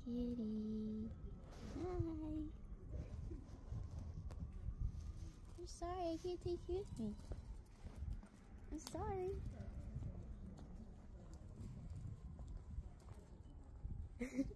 Kitty. Hi. I'm sorry I can't take you with me. I'm sorry.